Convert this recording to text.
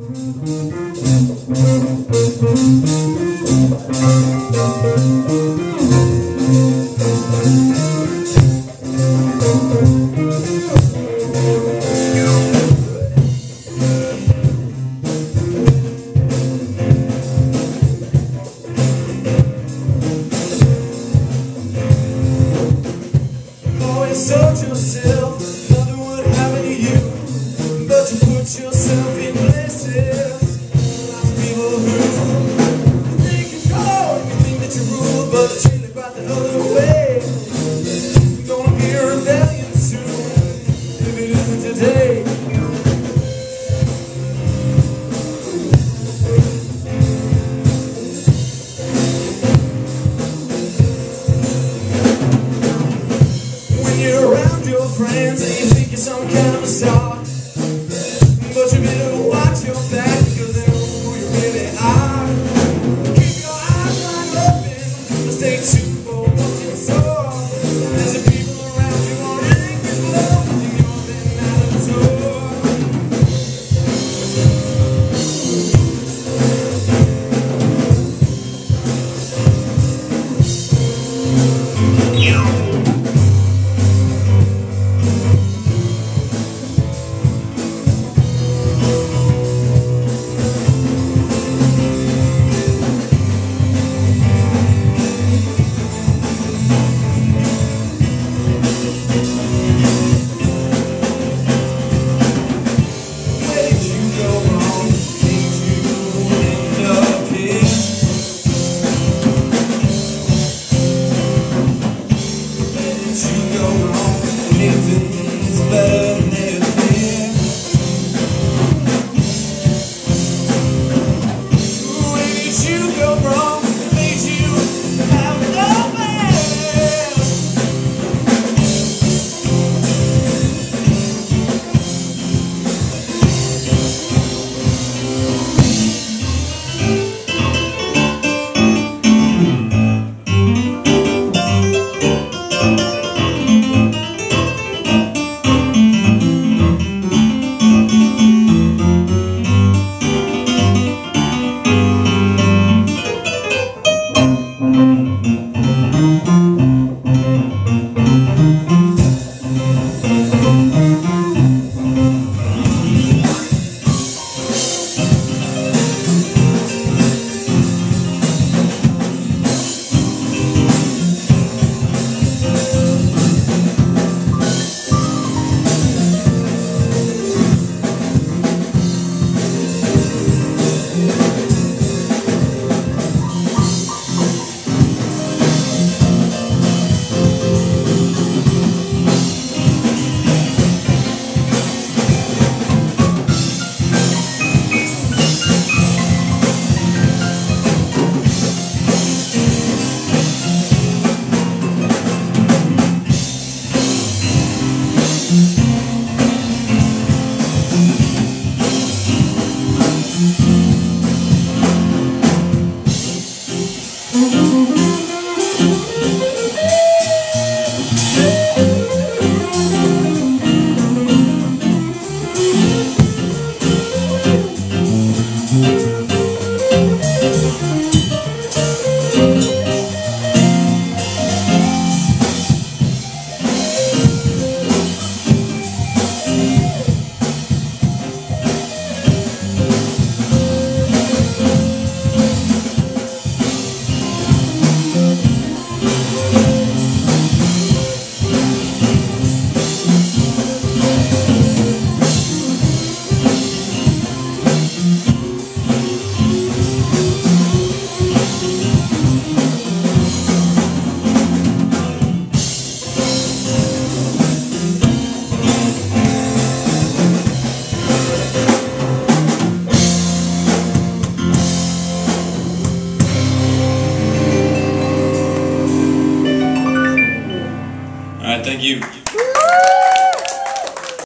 Sold yourself, nothing would happen to you, but you put yourself in places. Lots of people who think you control, you think that you rule, but it's really quite the other way. Gonna be a rebellion soon, if it isn't today. You're around your friends and you think you're some kind of a star, but you better watch your back because they know who you really are. Keep your eyes wide open, but stay tuned for what's in store. There's the people around you on angry flow, and you're the Matador. Thank you.